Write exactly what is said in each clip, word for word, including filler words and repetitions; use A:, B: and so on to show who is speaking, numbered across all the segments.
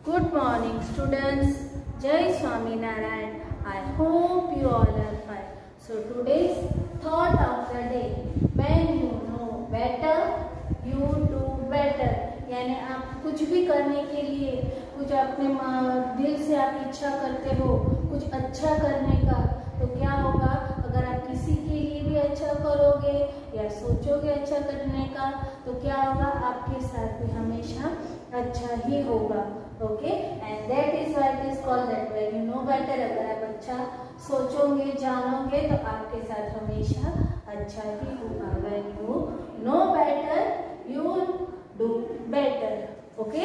A: Good morning students. Jai Swami Narayan. I hope you all are fine. So today's thought of the day. When you know better, you do better. यानी आप कुछ भी करने के लिए कुछ अपने दिल से आप इच्छा करते हो कुछ अच्छा करने का, तो क्या होगा अगर आप किसी के लिए भी अच्छा करोगे या सोचोगे अच्छा करने का, तो क्या होगा आपके साथ भी हमेशा अच्छा ही होगा. Okay, and that is why it is called that when you know better. अगर आप अच्छा सोचोगे जानोगे तो आपके साथ हमेशा अच्छा ही होगा. When you know better you do better. Okay,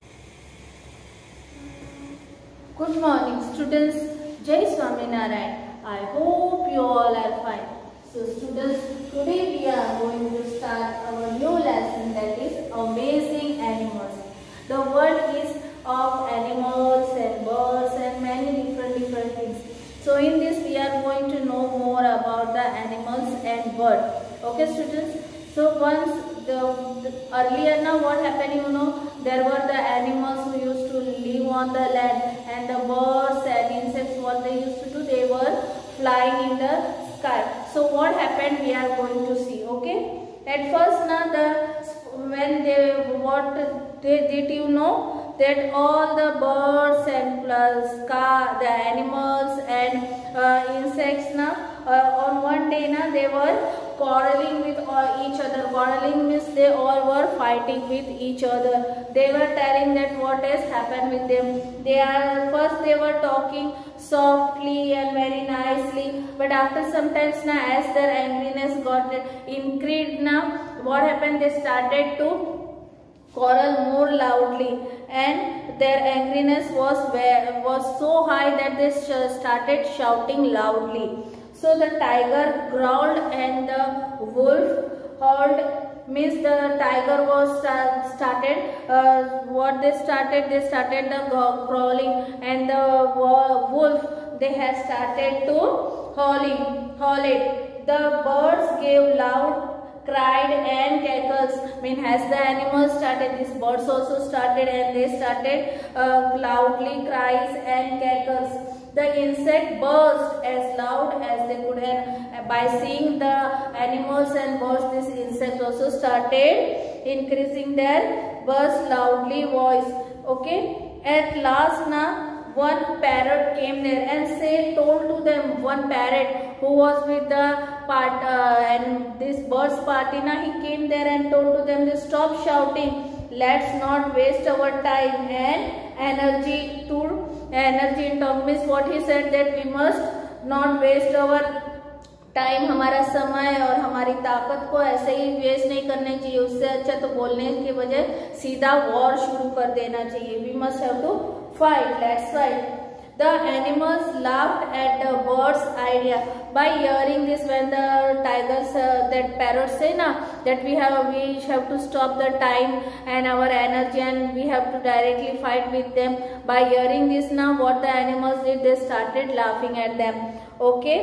A: good morning students. जय Swami Narayan. I hope you all are fine. So students, today we are going to start our new lesson, that is amazing animals. The world is of animals and birds and many different different things. So in this we are going to know more about the animals and birds. Okay students. So once the, the earlier now what happened, you know, there were the animals who used to live on the land, and the birds and insects, what they used to do, they were flying in the sky. So what happened we are going to see. Okay, at first now the when they what they did, you know, that all the birds and plus sky, the animals and uh, insects now uh, on one day now they were quarreling with uh, each other. Quarreling means they all were fighting with each other. They were telling that what has happened with them. They are first they were talking softly and very nicely, but after some times now as their angriness got increased now, what happened, they started to quarrel more loudly, and their angriness was was so high that they started shouting loudly. So the tiger growled and the wolf howled. Means the tiger was start, started uh, what they started they started the growling, and the wolf they had started to howling howling. The birds gave loud cried and cackles. Mean as the animals started, these birds also started and they started uh, loudly cries and cackles. The insect buzzed as loud as they could, and by seeing the animals and birds, this insect also started increasing their buzz loudly voice. Okay, at last now one parrot came there and said, told to them, one parrot who was with the part uh, and this bird's party, now he came there and told to them, stop shouting, let's not waste our time and energy to energy in talk. Means what he said, that we must not waste our time, हमारा समय और हमारी ताकत को ऐसे ही waste नहीं करना चाहिए. उससे अच्छा तो बोलने के बजाय सीधा वॉर शुरू कर देना चाहिए. We must have to fight, let's fight. The animals laughed at the bird's idea. By hearing this, when the tigers, uh, that parrots say na that we have we have to stop the time and our energy, and we have to directly fight with them. By hearing this, now what the animals did, they started laughing at them. Okay.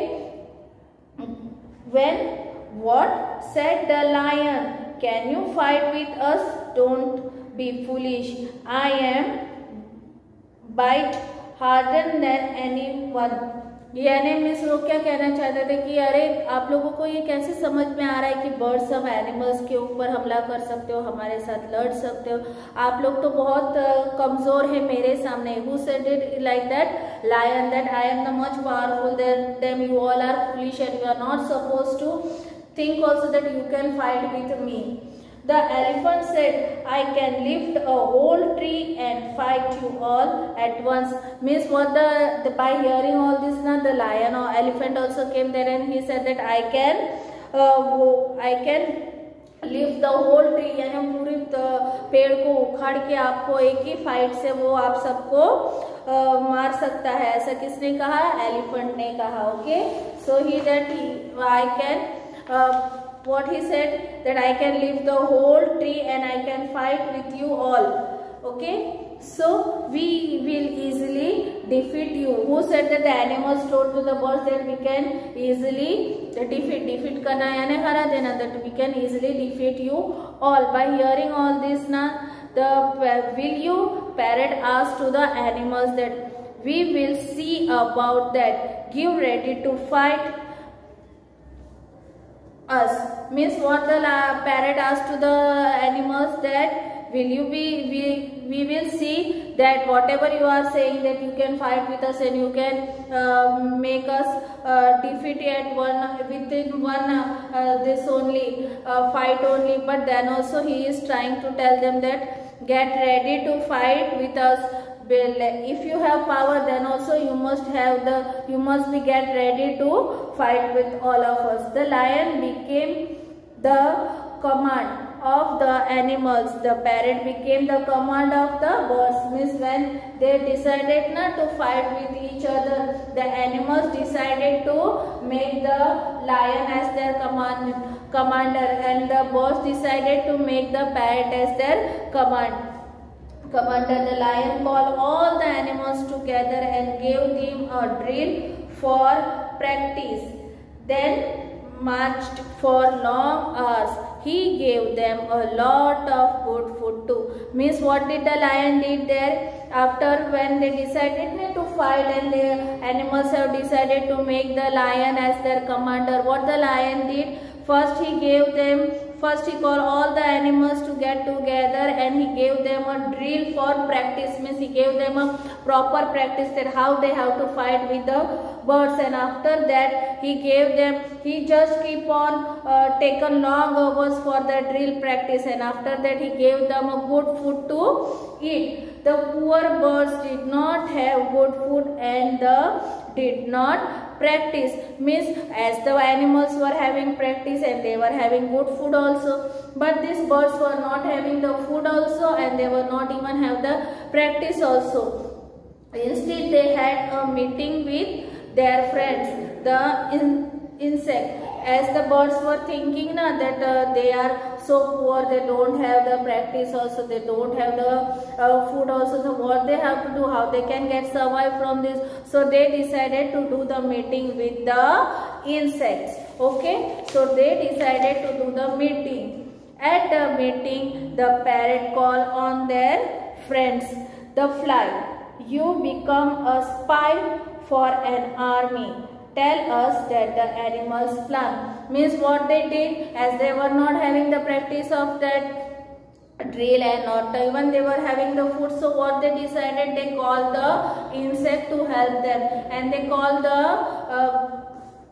A: When what said the lion? Can you fight with us? Don't be foolish. I am bite harder than anyone. यानी मिस लोग क्या कहना चाहते थे कि अरे आप लोगों को ये कैसे समझ में आ रहा है कि बर्ड्स सब एनिमल्स के ऊपर हमला कर सकते हो, हमारे साथ लड़ सकते हो, आप लोग तो बहुत कमजोर है मेरे सामने. Who said it like that? Lion. That I am the much powerful than them. You all are foolish and you are not supposed to think also that you can fight with me. The elephant said, I can lift a whole tree and fight you all at once. Means what the, the by hearing all this now, the lion or elephant also came there and he said that I can uh, I can lift the whole tree. यानी पूरी पेड़ को उखाड़ के आपको एक ही fight से वो आप सबको uh, मार सकता है. ऐसा किसने कहा? एलिफेंट ने कहा. Okay, so he that I can uh, what he said, that I can lift the whole tree and I can fight with you all. Okay, so we will easily defeat you. Who said that? The animals told to the birds that we can easily defeat. Defeat करना यानी हरा देना. That we can easily defeat you all. By hearing all this now, the will you parrot asked to the animals that we will see about that. Give ready to fight us. Means what the parrot asked to the animals that will you be, we, we will see that whatever you are saying that you can fight with us and you can uh, make us uh, defeat at one, within one uh, uh, this only, uh, fight only. But then also he is trying to tell them that get ready to fight with us. If you have power, then also you must have the, you must be get ready to fight with all of us. The lion became the command of the animals. The parrot became the command of the birds. Means when they decided not to fight with each other, the animals decided to make the lion as their command, commander, and the birds decided to make the parrot as their command. Commander. The lion called all the animals together and gave them a drill for practice. Then marched for long hours. He gave them a lot of good food too. Means what did the lion did there? After when they decided to fight and the animals have decided to make the lion as their commander, what the lion did? First he gave them First he called all the animals to get together and he gave them a drill for practice. Means he gave them a proper practice that how they have to fight with the birds. And after that he gave them, he just keep on uh, taken long hours for the drill practice. And after that he gave them a good food to eat. The poor birds did not have good food and the did not practice. Means as the animals were having practice and they were having good food also, but these birds were not having the food also and they were not even have the practice also. Instead they had a meeting with their friends, the in, insect. As the birds were thinking na, that uh, they are so poor, they don't have the practice also, they don't have the uh, food also, so what they have to do, how they can get survive from this. So they decided to do the meeting with the insects. Okay, so they decided to do the meeting. At the meeting, the parrot called on their friends. The fly, you become a spy for an army. Tell us that the animals plan. Means what they did, as they were not having the practice of that drill and not even they were having the food, so what they decided, they called the insect to help them and they called the uh,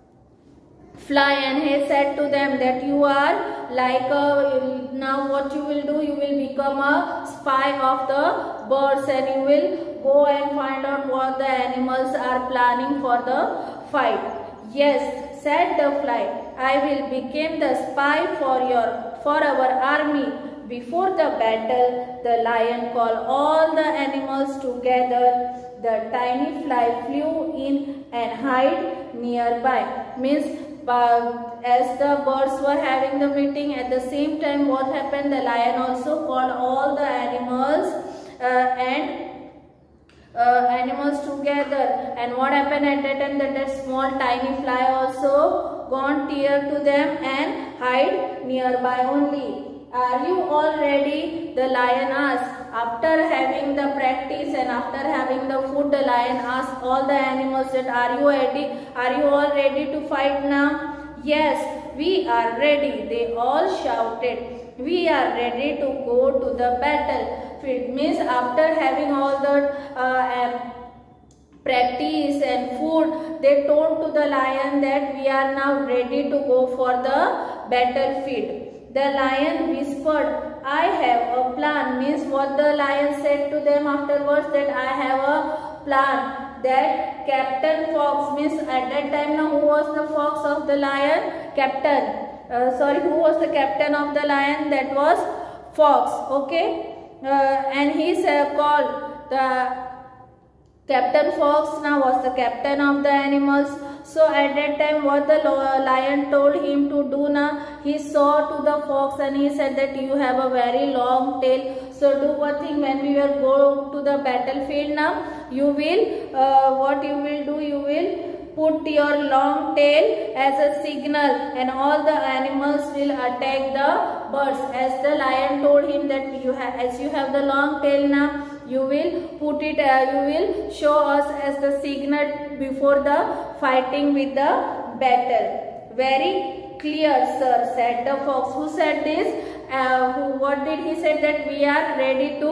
A: fly and he said to them that you are like a, now what you will do, you will become a spy of the birds and you will go and find out what the animals are planning for the fight. Yes, said the fly, I will become the spy for your for our army. Before the battle, the lion called all the animals together. The tiny fly flew in and hid nearby. Means uh, as the birds were having the meeting, at the same time what happened, the lion also called all the animals uh, and Uh, animals together. And what happened at that time, that that small tiny fly also gone near to them and hide nearby only. Are you all ready? The lion asked. After having the practice and after having the food, the lion asked all the animals that are you ready? Are you all ready to fight now? Yes, we are ready, they all shouted. We are ready to go to the battle. It means after having all the uh, um, practice and food, they told to the lion that we are now ready to go for the battlefield. The lion whispered, I have a plan. Means what the lion said to them afterwards, that I have a plan. That Captain Fox, means at that time now who was the fox of the lion? Captain. Uh, sorry, who was the captain of the lion? That was Fox. Okay. Uh, and he uh, called the Captain Fox now was the captain of the animals. So at that time what the lion told him to do now, he saw to the fox and he said that you have a very long tail. So do one thing, when we will go to the battlefield now, you will uh, what you will do, you will put your long tail as a signal and all the animals will attack the birds. As the lion told him that you have, as you have the long tail now, you will put it, uh, you will show us as the signal before the fighting with the battle. Very clear, sir, said the fox. Who said this? Uh, who, what did he say? That we are ready to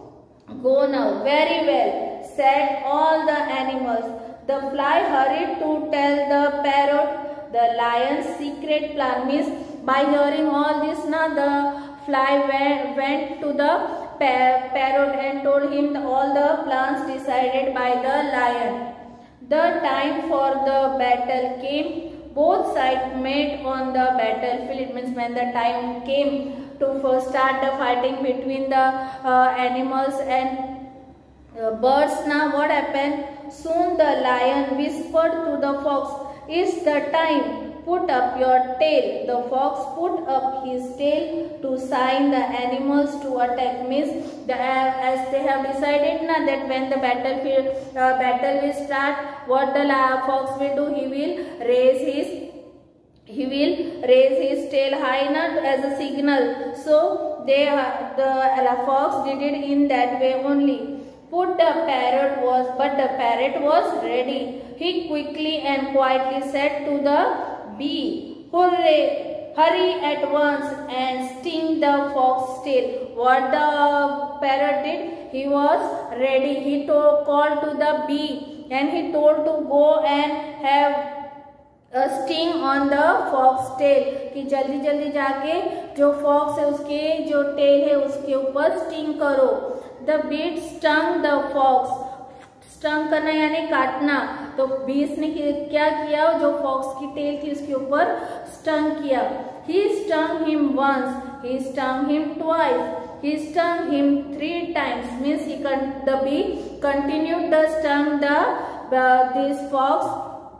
A: go now. Very well, said all the animals. The fly hurried to tell the parrot the lion's secret plan. Means by hearing all this, now the fly went, went to the parrot and told him all the plans decided by the lion. The time for the battle came. Both sides met on the battlefield. It means when the time came to first start the fighting between the uh, animals and uh, birds. Now what happened? Soon the lion whispered to the fox, "It's the time. Put up your tail." The fox put up his tail to sign the animals to attack. Means the, uh, as they have decided now that when the battlefield uh, battle will start, what the fox will do? He will raise his he will raise his tail high enough as a signal. So they uh, the uh, fox did it in that way only. Put the parrot was, but the parrot was ready. He quickly and quietly said to the bee, "Hurry, hurry at once and sting the fox's tail." What the parrot did? He was ready. He told, called to the bee and he told to go and have a sting on the fox tail. कि जल्दी जल्दी जाके जो fox है उसके जो tail है उसके ऊपर sting करो. The bee stung the fox. Stung करना यानी काटना. तो बीस ने क्या किया? जो फॉक्स की टेल थी उसके ऊपर स्टंग किया. He stung him once. He stung him twice. He stung him three times. Means he con the bee continued the stung the uh, this fox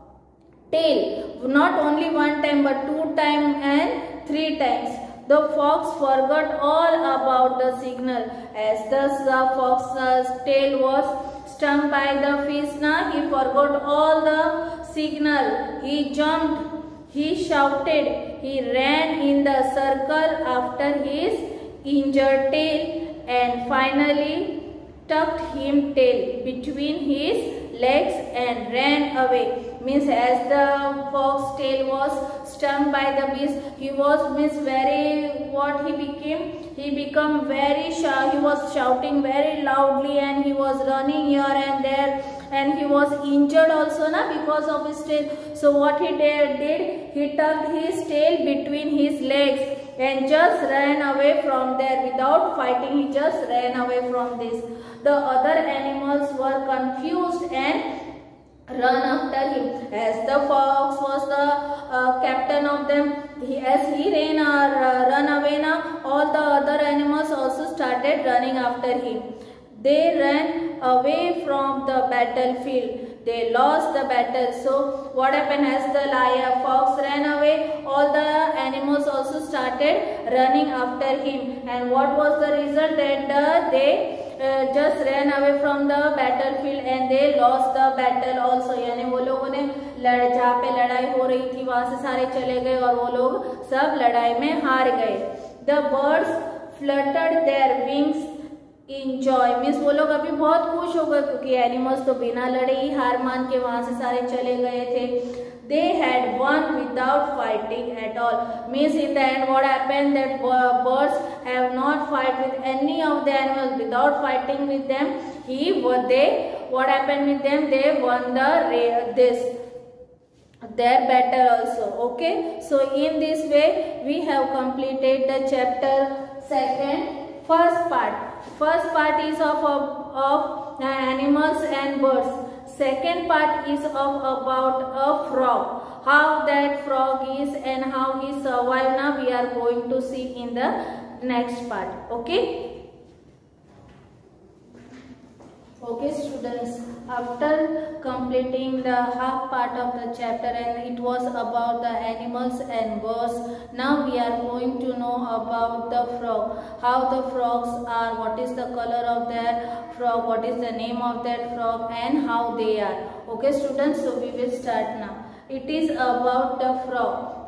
A: tail. Not only one time but two times and three times. The fox forgot all about the signal. As the uh, fox's tail was stung by the fish, now he forgot all the signal. He jumped, he shouted, he ran in the circle after his injured tail and finally tucked him tail between his legs and ran away. Means as the fox tail was stung by the bees, he was means very what he became? He become very shy. He was shouting very loudly and he was running here and there and he was injured also na because of his tail. So what he did? He tucked his tail between his legs and just ran away from there without fighting. He just ran away from this. The other animals were confused and run after him. As the fox was the uh, captain of them, he, as he ran or uh, run away now, all the other animals also started running after him. They ran away from the battlefield. They lost the battle. So what happened? As the lion fox ran away, all the animals also started running after him. And what was the result? That uh, they Uh, just ran away from the battlefield and they lost the battle also. यानी वो लोगों ने जहाँ पे लड़ाई हो रही थी वहां से सारे चले गए और वो लोग सब लड़ाई में हार गए. The birds fluttered their wings in joy. Means वो लोग अभी बहुत खुश हो गए क्योंकि एनिमल्स तो बिना लड़े ही हार मान के वहां से सारे चले गए थे. They had won without fighting at all. Means in the end what happened? That birds have not fight with any of the animals without fighting with them. He they what happened with them? They won the this their battle also. Okay. So in this way we have completed the chapter second. First part. First part is of of, of animals and birds. Second part is of about a frog. How that frog is and how he survived. Now we are going to see in the next part. Okay. Okay students, after completing the half part of the chapter and it was about the animals and birds, now we are going to know about the frog. How the frogs are, what is the color of their frog, what is the name of that frog and how they are. Okay students, so we will start now. It is about the frog.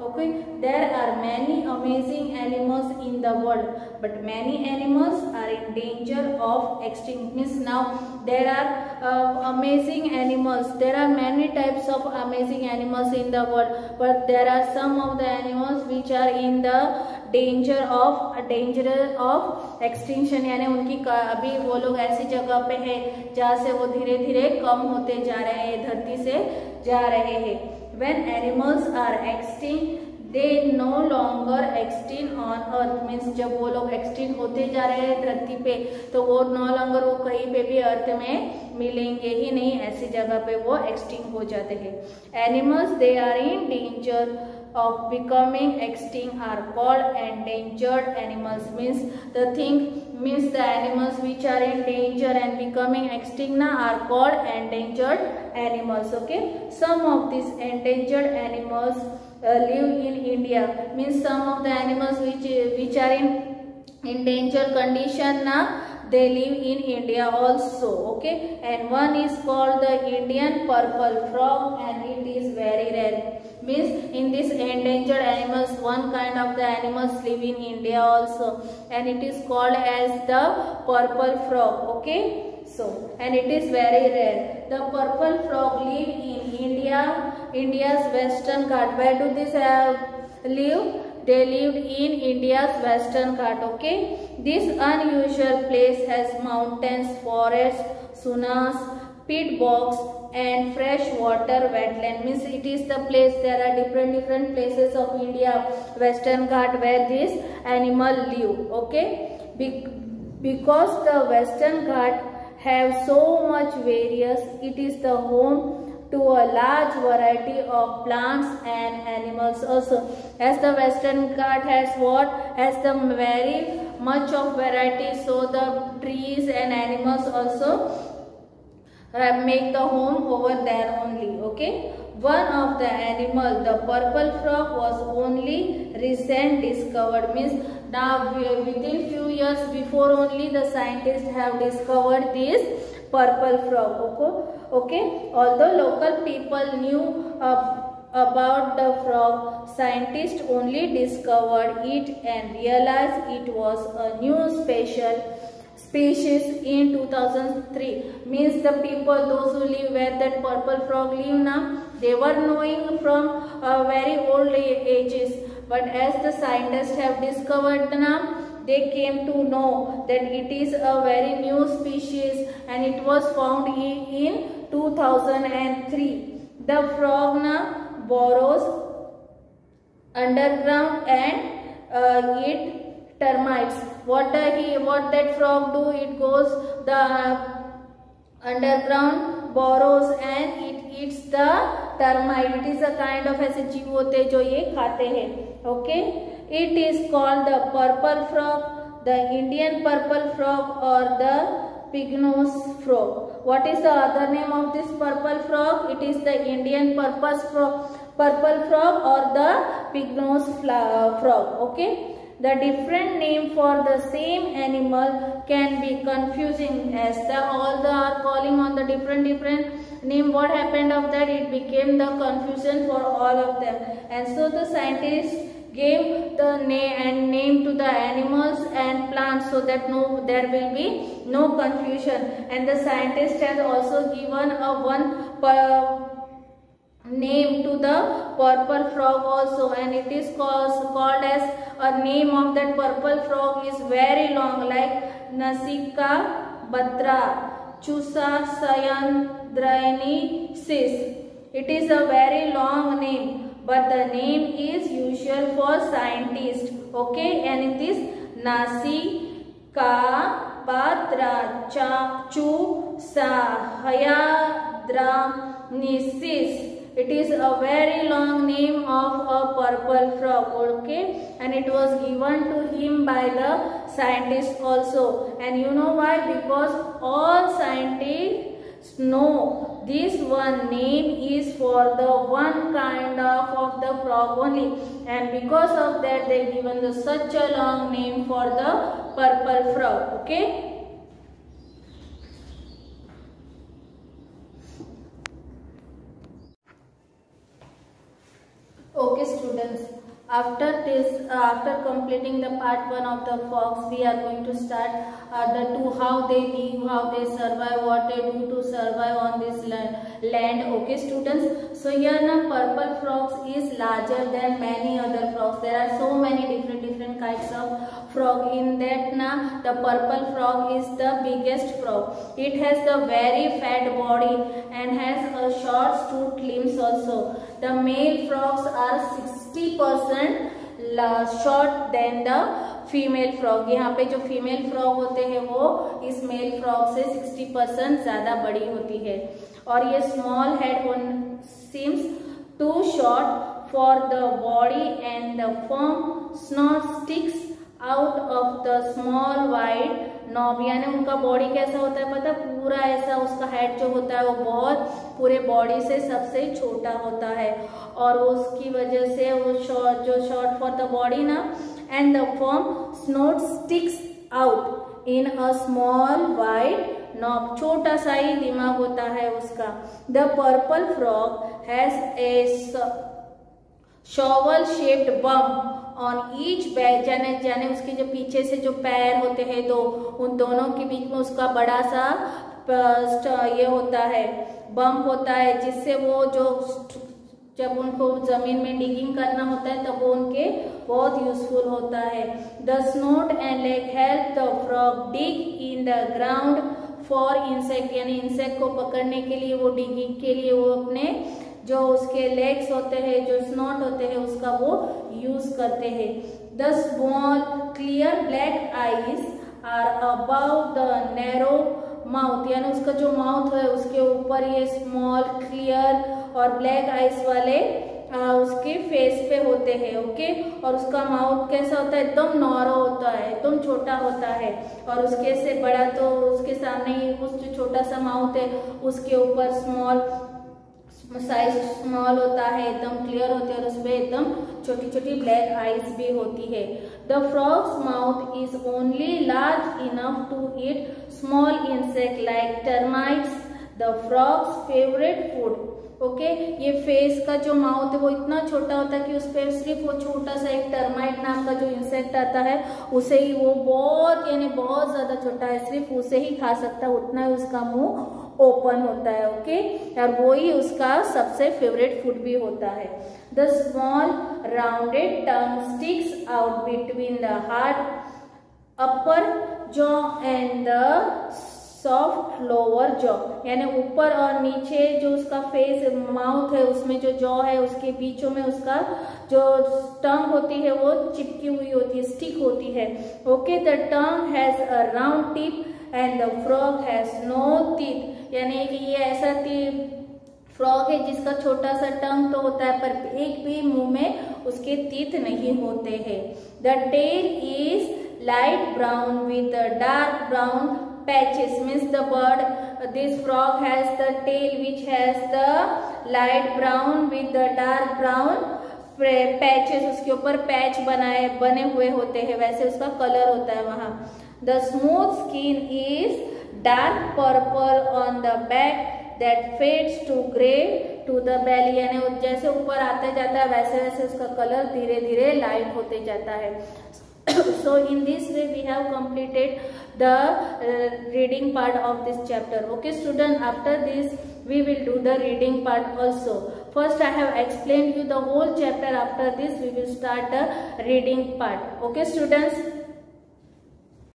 A: Okay, there are many amazing animals in the world, but many animals are in danger of extinction. Means now there are uh, amazing animals. There are many types of amazing animals in the world, but there are some of the animals which are in the danger of danger of extinction. यानी उनकी अभी वो लोग ऐसी जगह पे है जहाँ से वो धीरे धीरे कम होते जा रहे हैं, धरती से जा रहे हैं. When animals are extinct, they no longer extinct on earth. Means जब वो लोग extinct होते जा रहे हैं धरती पे, तो वो no longer वो कहीं पे भी अर्थ में मिलेंगे ही नहीं, ऐसी जगह पे वो extinct हो जाते हैं. Animals they are in danger of becoming extinct are called endangered animals. Means the thing means the animals which are in danger and becoming extinct now are called endangered animals. Okay, some of these endangered animals uh, live in India. Means some of the animals which which are in endangered condition now they live in India also. Okay, and one is called the Indian purple frog and it is very rare. Means in this endangered animals, one kind of the animals live in India also, and it is called as the purple frog. Okay, so and it is very rare. The purple frog live in India, India's western Ghat. Where do this uh, live? They lived in India's western Ghat. Okay, this unusual place has mountains, forests, sunas, pit bogs and fresh water wetland. Means it is the place, there are different different places of India western Ghat where this animal live. Okay, Be because the western Ghat have so much various, it is the home to a large variety of plants and animals also. As the western Ghat has what? Has the very much of variety, so the trees and animals also Uh, make the home over there only. Okay, one of the animal, the purple frog, was only recent discovered. Means now within few years before only the scientists have discovered this purple frog. Okay, okay. Although local people knew uh, about the frog, scientists only discovered it and realized it was a new special species in two thousand three. Means the people, those who live where that purple frog live now, they were knowing from uh, very old ages, but as the scientists have discovered now, they came to know that it is a very new species and it was found in, in two thousand three. The frog now burrows underground and uh, it termites. What the he what that frog do? It goes the underground, burrows and it eats the termite. It is a kind of ऐसे जीव होते जो ये खाते हैं. Okay, it is called the purple frog, the Indian purple frog or the pignose frog. What is the other name of this purple frog? It is the Indian purple frog, purple frog or the pignose frog. Okay. The different name for the same animal can be confusing, as the all the are calling on the different different name. What happened of that? It became the confusion for all of them, and so the scientists gave the name and name to the animals and plants so that no there will be no confusion. And the scientist has also given a one per name to the purple frog also, and it is called, called as a name of that purple frog is very long, like Nasika Batra Chusa Sayandrainisis. It is a very long name, but the name is usual for scientists. Okay, and it is Nasika Batra Chusa Sayandrainisis. It is a very long name of a purple frog. Okay, and it was given to him by the scientists also. And you know why? Because all scientists know this one name is for the one kind of of the frog only, and because of that they given the such a long name for the purple frog. Okay. Okay students, After this, uh, after completing the part one of the frogs, we are going to start uh, the two, how they live, how they survive, what they do to survive on this land. land. Okay, students. So here na purple frogs is larger than many other frogs. There are so many different different kinds of frog. In that na the purple frog is the biggest frog. It has the very fat body and has a short toothed limbs also. The male frogs are sixty percent short than the female frog. यहाँ पे जो female frog होते हैं वो इस mail frog से साठ percent ज्यादा बड़ी होती है. और ये small head seems to short for the body and the firm snout sticks out of the small wide knob. यानी उनका बॉडी कैसा होता है पता, पूरा ऐसा उसका हेड जो होता है वो बहुत पूरे बॉडी से सबसे छोटा होता है. और उसकी वजह से वो शॉर्ट जो शॉर्ट फॉर द बॉडी ना and the form snout sticks out in a small wide knob. छोटा सा ही दिमाग होता है उसका. The purple frog has a shovel shaped bump on each back. जाने जाने उसके जो पीछे से जो पैर होते हैं दो, उन दोनों के बीच में उसका बड़ा सा ये होता है, बम्प होता है, जिससे वो जो जब उनको जमीन में डिगिंग करना होता है तब वो उनके बहुत यूजफुल होता है. The snout and leg help the frog dig in the ground for insect. यानी इंसेक्ट को पकड़ने के लिए वो डिगिंग के लिए वो अपने जो उसके लेग्स होते हैं, जो स्नोट होते हैं, उसका वो यूज करते हैं. The small clear black eyes are above the narrow mouth. यानी उसका जो माउथ है उसके ऊपर ये स्मॉल क्लियर और ब्लैक आइज वाले आ, उसके फेस पे होते हैं. ओके. और उसका माउथ कैसा होता है, एकदम नॉरो होता है, एकदम छोटा होता है. और उसके से बड़ा तो उसके सामने ही उस जो छोटा सा माउथ है उसके ऊपर स्मॉल साइज स्मॉल होता है, एकदम क्लियर होती है और उसमें एकदम छोटी छोटी ब्लैक आईज भी होती है. The frog's mouth is only large enough to eat small insect like termites, the frog's favourite food. Okay. ये फेस का जो माउथ है वो इतना छोटा होता है कि उस पर सिर्फ वो छोटा सा एक टर्माइट नाम का जो इंसेक्ट आता है उसे ही वो बहुत यानी बहुत ज्यादा छोटा है, सिर्फ उसे ही खा सकता है, उतना ही उसका मुंह ओपन होता है. ओके. और वो ही उसका सबसे फेवरेट फूड भी होता है. The small rounded tongue sticks out between the hard upper jaw and the soft lower jaw. यानी ऊपर और नीचे जो उसका फेस माउथ है उसमें जो जॉ है उसके बीचों में उसका जो टंग होती है वो चिपकी हुई होती है, स्टिक होती है. Okay. The tongue has a round tip and the frog has no teeth. यानी कि ये ऐसा फ्रॉग है जिसका छोटा सा टंग तो होता है पर एक भी मुंह में उसके टीथ नहीं होते हैं. The tail is light brown with dark brown patches. Means the bird, uh, this frog has the tail which has the light brown with the dark brown patches. उसके ऊपर पैच बनाए बने हुए होते हैं, वैसे उसका कलर होता है वहाँ. The smooth skin is dark purple on the back that fades to grey to the belly. यानी जैसे ऊपर आता जाता है वैसे वैसे उसका कलर धीरे धीरे लाइट होते जाता है. So in this way we have completed the uh, reading part of this chapter. Okay student, after this we will do the reading part also. First I have explained you the whole chapter. After this we will start the reading part. Okay students.